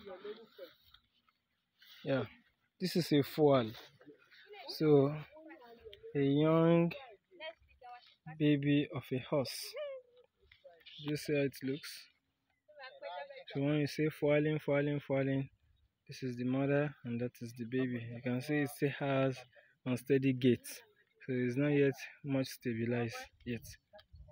Yeah, this is a foal. So a young baby of a horse. Just see how it looks. So when you say foaling, foaling, foaling, this is the mother and that is the baby. You can see it still has unsteady gait. So it's not yet much stabilized yet.